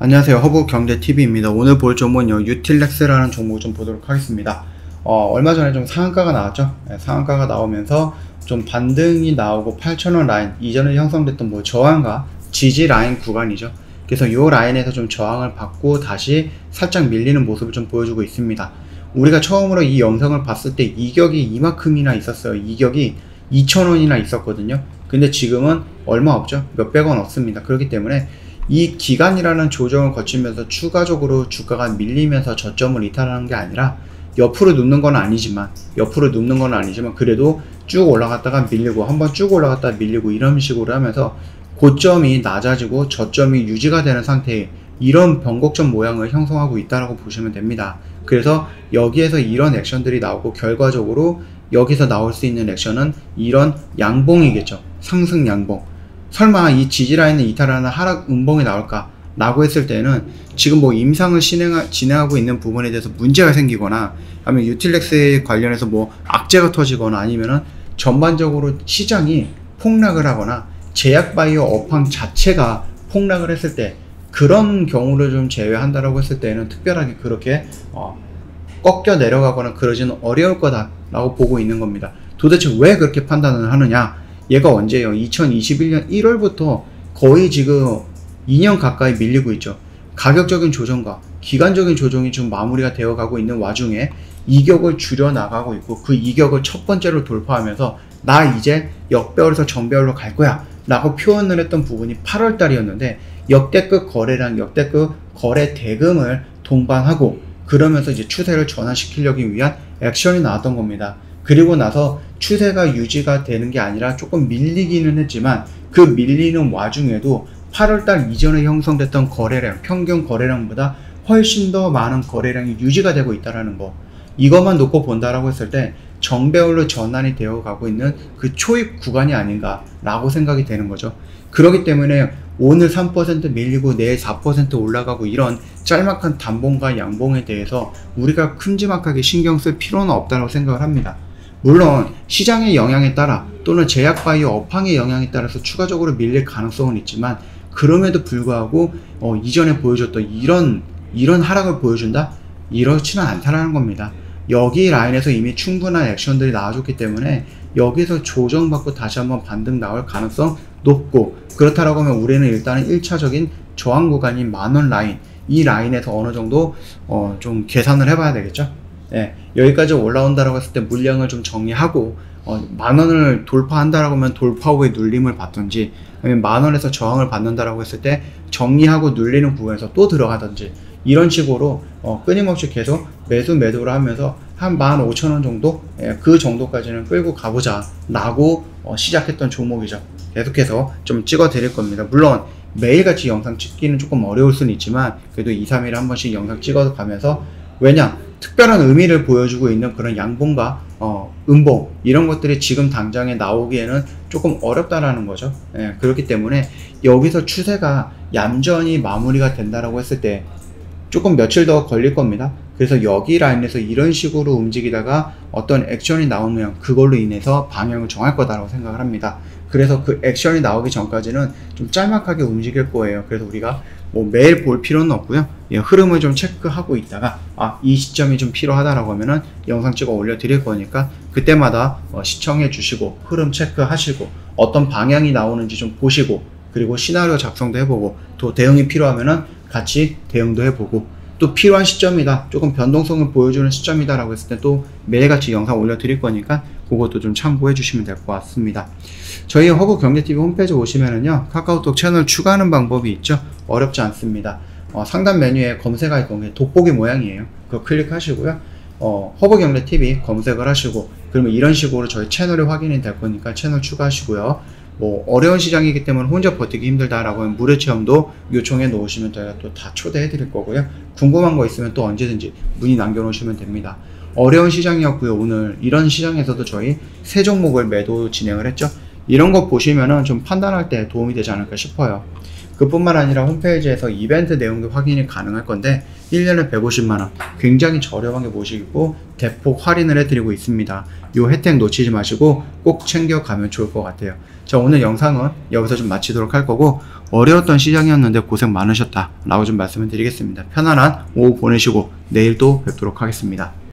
안녕하세요. 허브경제TV입니다. 오늘 볼 종목은요, 유틸렉스라는 종목을 좀 보도록 하겠습니다. 얼마 전에 좀 상한가가 나왔죠. 상한가가 나오면서 좀 반등이 나오고 8,000원 라인, 이전에 형성됐던 뭐 저항과 지지 라인 구간이죠. 그래서 이 라인에서 좀 저항을 받고 다시 살짝 밀리는 모습을 좀 보여주고 있습니다. 우리가 처음으로 이 영상을 봤을 때 이격이 이만큼이나 있었어요. 이격이 2,000원이나 있었거든요. 근데 지금은 얼마 없죠. 몇백원 없습니다. 그렇기 때문에 이 기간이라는 조정을 거치면서 추가적으로 주가가 밀리면서 저점을 이탈하는 게 아니라 옆으로 눕는 건 아니지만 그래도 쭉 올라갔다가 밀리고 한번 쭉 올라갔다가 밀리고 이런 식으로 하면서 고점이 낮아지고 저점이 유지가 되는 상태의 이런 변곡점 모양을 형성하고 있다라고 보시면 됩니다. 그래서 여기에서 이런 액션들이 나오고 결과적으로 여기서 나올 수 있는 액션은 이런 양봉이겠죠. 상승 양봉. 설마 이 지지라인을 이탈하는 하락 음봉이 나올까? 라고 했을 때는 지금 뭐 임상을 진행하고 있는 부분에 대해서 문제가 생기거나 아니면 유틸렉스에 관련해서 뭐 악재가 터지거나 아니면은 전반적으로 시장이 폭락을 하거나 제약바이오 업황 자체가 폭락을 했을 때 그런 경우를 좀 제외한다라고 했을 때는 특별하게 그렇게 꺾여 내려가거나 그러지는 어려울 거다라고 보고 있는 겁니다. 도대체 왜 그렇게 판단을 하느냐? 얘가 언제예요? 2021년 1월부터 거의 지금 2년 가까이 밀리고 있죠. 가격적인 조정과 기간적인 조정이 지금 마무리가 되어 가고 있는 와중에 이격을 줄여 나가고 있고 그 이격을 첫 번째로 돌파하면서 나 이제 역배열에서 정배열로 갈 거야 라고 표현을 했던 부분이 8월 달이었는데 역대급 거래량, 역대급 거래 대금을 동반하고 그러면서 이제 추세를 전환시키려기 위한 액션이 나왔던 겁니다. 그리고 나서 추세가 유지가 되는 게 아니라 조금 밀리기는 했지만 그 밀리는 와중에도 8월달 이전에 형성됐던 거래량, 평균 거래량보다 훨씬 더 많은 거래량이 유지가 되고 있다는 거. 이것만 놓고 본다라고 했을 때 정배열로 전환이 되어 가고 있는 그 초입 구간이 아닌가 라고 생각이 되는 거죠. 그렇기 때문에 오늘 3% 밀리고 내일 4% 올라가고 이런 짤막한 단봉과 양봉에 대해서 우리가 큼지막하게 신경 쓸 필요는 없다고 생각을 합니다. 물론 시장의 영향에 따라 또는 제약바이오 업황의 영향에 따라서 추가적으로 밀릴 가능성은 있지만 그럼에도 불구하고 이전에 보여줬던 이런 하락을 보여준다? 이렇지는 않다라는 겁니다. 여기 라인에서 이미 충분한 액션들이 나와줬기 때문에 여기서 조정받고 다시 한번 반등 나올 가능성 높고 그렇다라고 하면 우리는 일단은 1차적인 저항 구간인 만원 라인 이 라인에서 어느 정도 좀 계산을 해봐야 되겠죠. 네, 여기까지 올라온다라고 했을 때 물량을 좀 정리하고 만원을 돌파한다라고 하면 돌파 후에 눌림을 받든지 아니면 만원에서 저항을 받는다라고 했을 때 정리하고 눌리는 부분에서 또 들어가든지 이런 식으로 끊임없이 계속 매도를 하면서 한 15,000원 정도 그 정도까지는 끌고 가보자 라고 시작했던 종목이죠. 계속해서 좀 찍어 드릴 겁니다. 물론 매일같이 영상 찍기는 조금 어려울 수는 있지만 그래도 2, 3일에 한 번씩 영상 찍어 가면서 왜냐? 특별한 의미를 보여주고 있는 그런 양봉과 음봉 이런 것들이 지금 당장에 나오기에는 조금 어렵다라는 거죠. 그렇기 때문에 여기서 추세가 얌전히 마무리가 된다라고 했을 때 조금 며칠 더 걸릴 겁니다. 그래서 여기 라인에서 이런 식으로 움직이다가 어떤 액션이 나오면 그걸로 인해서 방향을 정할 거다라고 생각을 합니다. 그래서 그 액션이 나오기 전까지는 좀 짤막하게 움직일 거예요. 그래서 우리가 뭐 매일 볼 필요는 없고요. 흐름을 좀 체크하고 있다가 이 시점이 좀 필요하다라고 하면은 영상 찍어 올려 드릴 거니까 그때마다 시청해 주시고 흐름 체크하시고 어떤 방향이 나오는지 좀 보시고 그리고 시나리오 작성도 해보고 또 대응이 필요하면은 같이 대응도 해보고 또 필요한 시점이다 조금 변동성을 보여주는 시점이다 라고 했을 때 또 매일같이 영상 올려 드릴 거니까 그것도 좀 참고해 주시면 될 것 같습니다. 저희 허브경제TV 홈페이지 오시면은요 카카오톡 채널 추가하는 방법이 있죠. 어렵지 않습니다. 상단 메뉴에 검색 아이콘 돋보기 모양이에요. 그거 클릭하시고요. 허브경제TV 검색을 하시고 그러면 이런 식으로 저희 채널이 확인이 될 거니까 채널 추가하시고요. 뭐 어려운 시장이기 때문에 혼자 버티기 힘들다라고 하면 무료 체험도 요청해 놓으시면 저희가 또 다 초대해 드릴 거고요. 궁금한 거 있으면 또 언제든지 문의 남겨 놓으시면 됩니다. 어려운 시장이었고요. 오늘 이런 시장에서도 저희 세 종목을 매도 진행을 했죠. 이런 거 보시면은 좀 판단할 때 도움이 되지 않을까 싶어요. 그뿐만 아니라 홈페이지에서 이벤트 내용도 확인이 가능할 건데 1년에 150만원, 굉장히 저렴하게 모시고 대폭 할인을 해드리고 있습니다. 이 혜택 놓치지 마시고 꼭 챙겨가면 좋을 것 같아요. 자, 오늘 영상은 여기서 좀 마치도록 할 거고, 어려웠던 시장이었는데 고생 많으셨다 라고 좀 말씀을 드리겠습니다. 편안한 오후 보내시고 내일 또 뵙도록 하겠습니다.